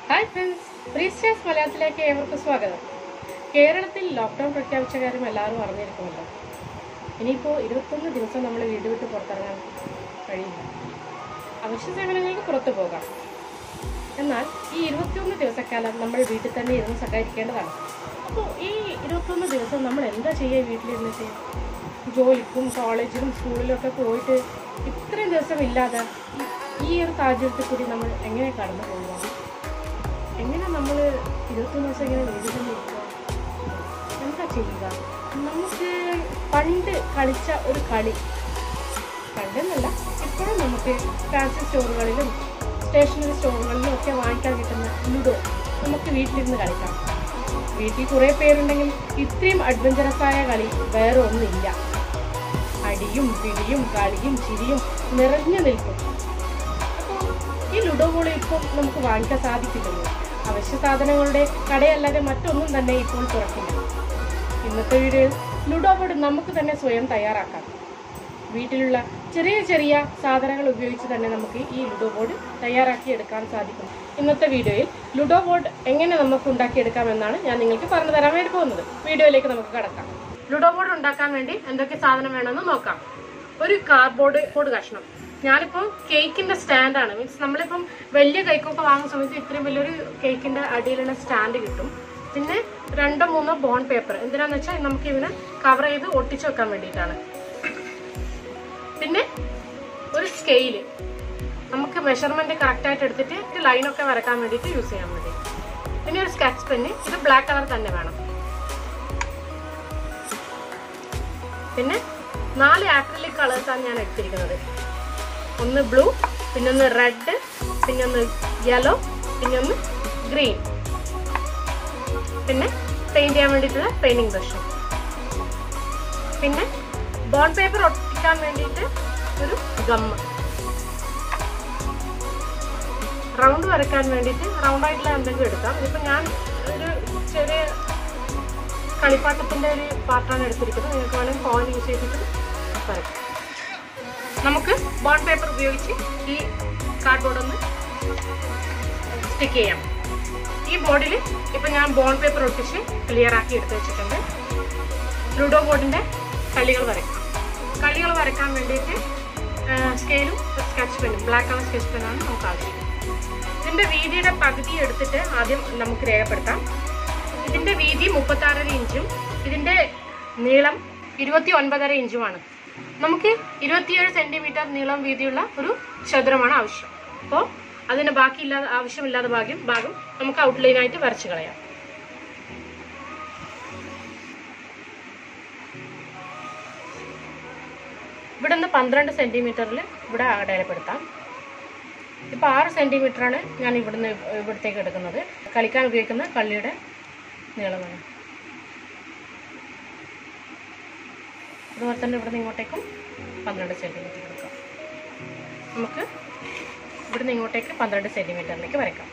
Hi friends, Precious Malayalamത്തിലേക്ക് ഏവർക്കും സ്വാഗതം. കേരളത്തിൽ ലോക്ക്ഡൗൺ പ്രഖ്യാപിച്ച കാര്യം എല്ലാവരും അറിഞ്ഞിരിക്കുമല്ലോ. ഇനിയിപ്പോൾ 21 ദിവസം നമ്മൾ വീട് വിട്ട് പുറത്തിറങ്ങാൻ കഴിയില്ല. അവശ്യ സേവനങ്ങൾക്ക് പുറത്തു പോകാം. എന്നാൽ ഈ 21 ദിവസക്കാലം നമ്മൾ വീട്ടിൽ തന്നെ ഇരുന്ന് സഹായിക്കേണ്ടതാണ്. അപ്പോൾ ഈ 21 ദിവസം നമ്മൾ എന്താ ചെയ്യുക വീട്ടിലിരുന്നിട്ട്? ജോലിക്കും കോളേജിലും സ്കൂളിലും ഒക്കെ പോയിട്ട് ഇത്രയും ദിവസം ഇല്ലാതെ ഈ ഒരു സാഹചര്യത്തിൽ കൂടി നമ്മൾ എങ്ങനെ കടന്നു പോകുക? എങ്ങനെ നമ്മൾ 21 ദിവസം ഇങ്ങനെ വീട്ടിൽ തന്നെ ഇരിക്കുക? എന്താ ചെയ്യുക? നമുക്ക് പണ്ട് കളിച്ച ഒരു കളി, പണ്ടെന്നല്ല ഇപ്പോഴും നമുക്ക് ഫാൻസി സ്റ്റോറുകളിലും സ്റ്റേഷനറി സ്റ്റോറുകളിലും ഒക്കെ വാങ്ങിക്കാൻ കിട്ടുന്ന ലുഡോ നമുക്ക് വീട്ടിലിരുന്ന് കളിക്കാം. വീട്ടിൽ കുറേ പേരുണ്ടെങ്കിൽ ഇത്രയും അഡ്വഞ്ചറസായ കളി വേറെ ഒന്നുമില്ല. അടിയും പിടിയും കളിയും ചിരിയും നിറഞ്ഞു നിൽക്കും. അപ്പോൾ ഈ ലുഡോ ബോൾ ഇപ്പോൾ നമുക്ക് വാങ്ങിക്കാൻ സാധിക്കില്ലല്ലോ. അവശ്യ സാധനങ്ങളുടെ കടയല്ലാതെ മറ്റൊന്നും തന്നെ ഇപ്പോൾ തുറക്കില്ല. ഇന്നത്തെ വീഡിയോയിൽ ലുഡോ ബോർഡ് നമുക്ക് തന്നെ സ്വയം തയ്യാറാക്കാം. വീട്ടിലുള്ള ചെറിയ ചെറിയ സാധനങ്ങൾ ഉപയോഗിച്ച് തന്നെ നമുക്ക് ഈ ലുഡോ ബോർഡ് തയ്യാറാക്കി എടുക്കാൻ സാധിക്കും. ഇന്നത്തെ വീഡിയോയിൽ ലുഡോ ബോർഡ് എങ്ങനെ നമുക്ക് ഉണ്ടാക്കിയെടുക്കാമെന്നാണ് ഞാൻ നിങ്ങൾക്ക് പറഞ്ഞു തരാൻ വേണ്ടി പോകുന്നത്. വീഡിയോയിലേക്ക് നമുക്ക് കടക്കാം. ലുഡോ ബോർഡ് ഉണ്ടാക്കാൻ വേണ്ടി എന്തൊക്കെ സാധനം വേണമെന്ന് നോക്കാം. ഒരു കാർഡ്ബോർഡ് കഷ്ണം. ഞാനിപ്പോൾ കേക്കിന്റെ സ്റ്റാൻഡാണ്, മീൻസ് നമ്മളിപ്പം വലിയ കേക്കൊക്കെ വാങ്ങുന്ന സമയത്ത് ഇത്രയും വലിയൊരു കേക്കിന്റെ അടിയിലുള്ള സ്റ്റാൻഡ് കിട്ടും. പിന്നെ 2-3 ബോണ്ട് പേപ്പർ. എന്തിനാന്ന് വെച്ചാൽ നമുക്ക് ഇതിനെ കവർ ചെയ്ത് ഒട്ടിച്ചു വെക്കാൻ വേണ്ടിയിട്ടാണ്. പിന്നെ ഒരു സ്കെയില്, നമുക്ക് മെഷർമെന്റ് കറക്റ്റ് ആയിട്ട് എടുത്തിട്ട് ലൈനൊക്കെ വരക്കാൻ വേണ്ടിയിട്ട് യൂസ് ചെയ്യാൻ വേണ്ടി. പിന്നെ ഒരു സ്കെച്ച് പെന്ന്, ഇത് ബ്ലാക്ക് കളർ തന്നെ വേണം. പിന്നെ 4 ആക്രിലിക് കളേഴ്സാണ് ഞാൻ എടുത്തിരിക്കുന്നത്. ഒന്ന് ബ്ലൂ, പിന്നെ ഒന്ന് റെഡ്, പിന്നെ ഒന്ന് യെല്ലോ, പിന്നെ ഒന്ന് ഗ്രീൻ. പിന്നെ പെയിന്റ് ചെയ്യാൻ വേണ്ടിയിട്ടുള്ള പെയിന്റിംഗ് ബ്രഷ്. പിന്നെ ബോണ്ട് പേപ്പർ ഒട്ടിക്കാൻ വേണ്ടിയിട്ട് ഒരു ഗമ്മ്. റൗണ്ട് വരയ്ക്കാൻ വേണ്ടിയിട്ട് റൗണ്ടായിട്ടുള്ള എന്തെങ്കിലും എടുക്കാം. ഇതിപ്പോൾ ഞാൻ ഒരു ചെറിയ കളിപ്പാട്ടത്തിൻ്റെ ഒരു പാർട്ടാണ് എടുത്തിരിക്കുന്നത്. നിങ്ങൾക്ക് വേണമെങ്കിൽ കോയിൻ യൂസ് ചെയ്തിട്ട് വരയ്ക്കാം. നമുക്ക് ബോണ്ട് പേപ്പർ ഉപയോഗിച്ച് ഈ കാർഡ്ബോർഡ് ഒന്ന് സ്റ്റിക്ക് ചെയ്യാം. ഈ ബോർഡിൽ ഇപ്പം ഞാൻ ബോണ്ട് പേപ്പർ ഒട്ടിച്ച് ക്ലിയർ ആക്കി എടുത്ത് വെച്ചിട്ടുണ്ട്. ലുഡോ ബോർഡിൻ്റെ കളികൾ വരയ്ക്കാൻ വേണ്ടിയിട്ട് സ്കെയിലും സ്കെച്ച് പെന്നും, ബ്ലാക്ക് കളർ സ്കെച്ച് പെന്നാണ് നമുക്ക് ആവശ്യം. ഇതിൻ്റെ വീതിയുടെ പകുതി എടുത്തിട്ട് ആദ്യം നമുക്ക് രേഖപ്പെടുത്താം. ഇതിൻ്റെ വീതി 36.5 ഇഞ്ചും ഇതിൻ്റെ നീളം 29.5 ഇഞ്ചുമാണ്. നമുക്ക് 27 സെന്റിമീറ്റർ നീളം വീതിയുള്ള ഒരു ചതുരമാണ് ആവശ്യം. അപ്പോൾ അതിന് ആവശ്യമില്ലാത്ത ഭാഗം നമുക്ക് ഔട്ട്ലൈനായിട്ട് വരച്ചു കളയാം. ഇവിടെ നിന്ന് 12 സെന്റിമീറ്ററിൽ ഇവിടെ അടയാളപ്പെടുത്താം. ഇപ്പം 6 സെന്റിമീറ്ററാണ് ഞാൻ ഇവിടത്തേക്ക് എടുക്കുന്നത്. കളിക്കാൻ ഉപയോഗിക്കുന്ന കള്ളിയുടെ നീളമാണ്. അതുപോലെ തന്നെ ഇവിടെ നിന്ന് ഇങ്ങോട്ടേക്കും 12 സെന്റിമീറ്റർ എടുക്കാം. നമുക്ക് ഇവിടെ നിന്ന് ഇങ്ങോട്ടേക്ക് 12 സെന്റിമീറ്ററിലേക്ക് വരയ്ക്കാം.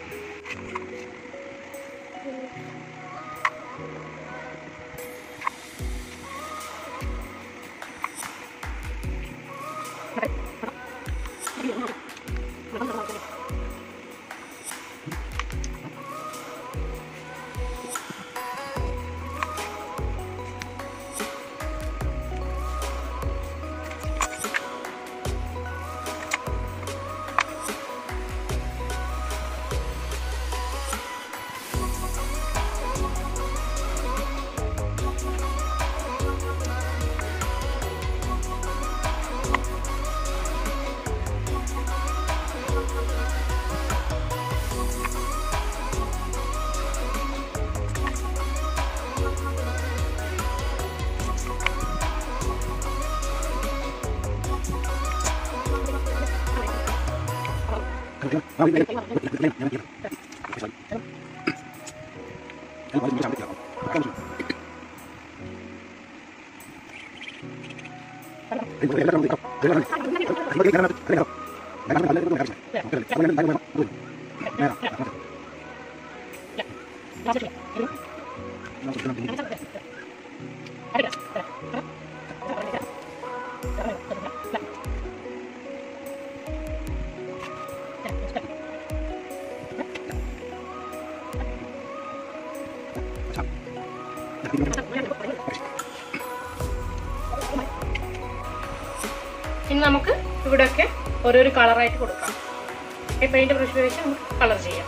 ഇനി നമുക്ക് ഇവിടെയൊക്കെ ഓരോരോ കളറായിട്ട് കൊടുക്കാം. പെയിന്റ് ബ്രഷ് ഉപയോഗിച്ച് നമുക്ക് കളർ ചെയ്യാം.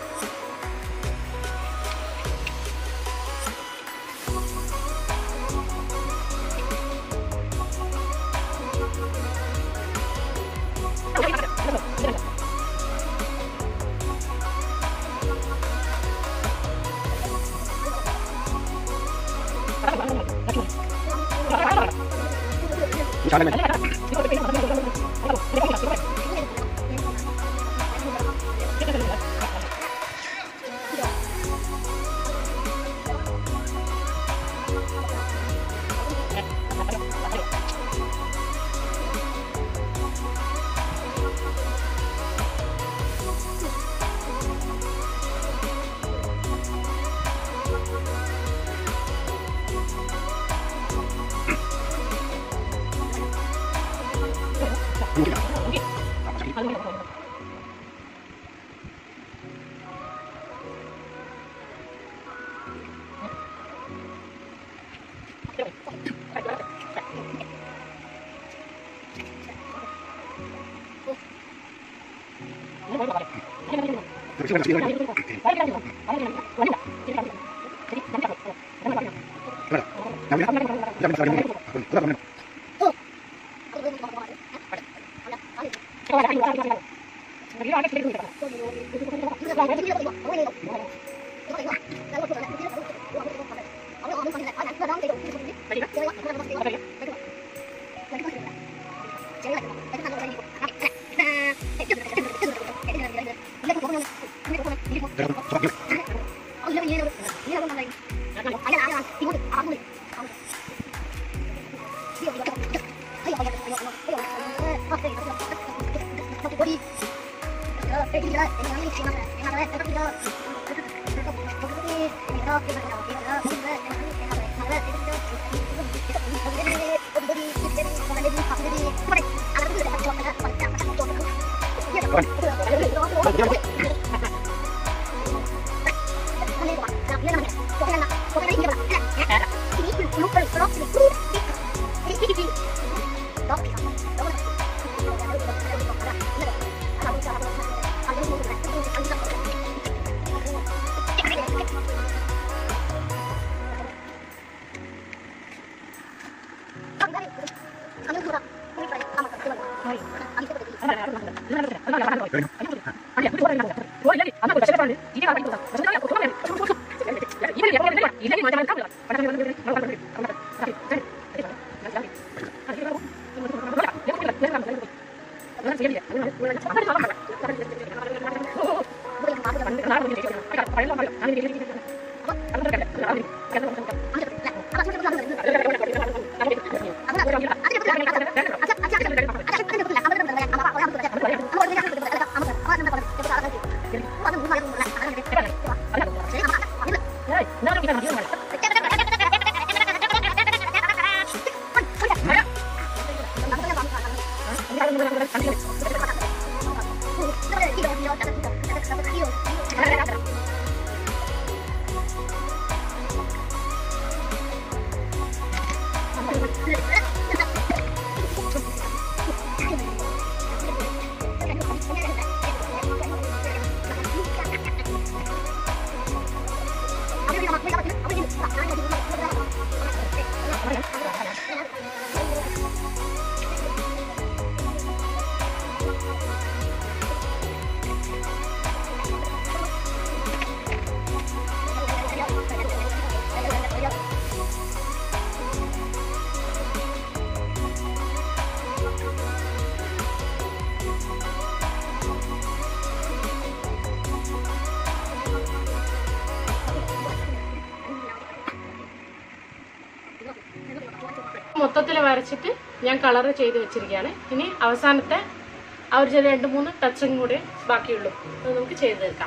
മൊത്തത്തിൽ വരച്ചിട്ട് ഞാൻ കളർ ചെയ്ത് വെച്ചിരിക്കുകയാണ്. ഇനി അവസാനത്തെ ആ ഒരു ചെറിയ 2-3 ടച്ചും കൂടെ ബാക്കിയുള്ളൂ. അത് നമുക്ക് ചെയ്ത് തീർക്കാം.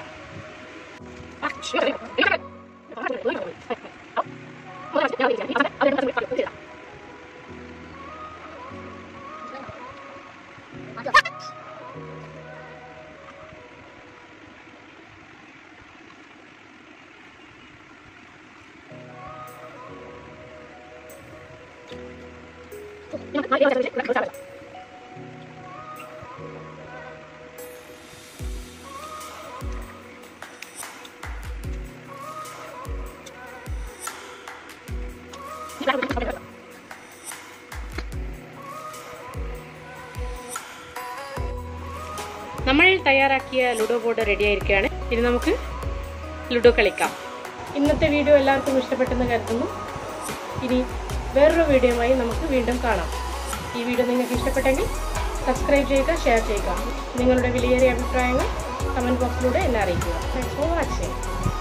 നമ്മൾ തയ്യാറാക്കിയ ലുഡോ ബോർഡ് റെഡി ആയിരിക്കുകയാണ്. ഇനി നമുക്ക് ലുഡോ കളിക്കാം. ഇന്നത്തെ വീഡിയോ എല്ലാവർക്കും ഇഷ്ടപ്പെട്ടെന്ന് കരുതുന്നു. ഇനി വേറൊരു വീഡിയോയുമായി നമുക്ക് വീണ്ടും കാണാം. ഈ വീഡിയോ നിങ്ങൾക്ക് ഇഷ്ടപ്പെട്ടെങ്കിൽ സബ്സ്ക്രൈബ് ചെയ്യുക, ഷെയർ ചെയ്യുക. നിങ്ങളുടെ വിലയേറിയ അഭിപ്രായങ്ങൾ കമൻറ്റ് ബോക്സിലൂടെ എന്നെ അറിയിക്കുക. Thanks for watching.